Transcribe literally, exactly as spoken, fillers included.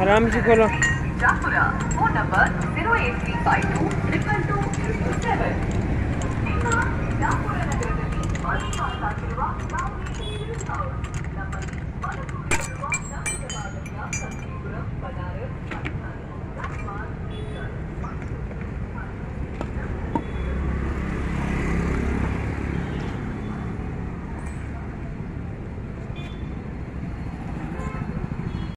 राम जी बोलो। Phone number zero eight three five two triple two triple seven. ನಿಮ್ಮ ಜಾಪುರ ನಗರದಲ್ಲಿ ವಾಸವಾಗಿರುವ ಯಾವುದೇ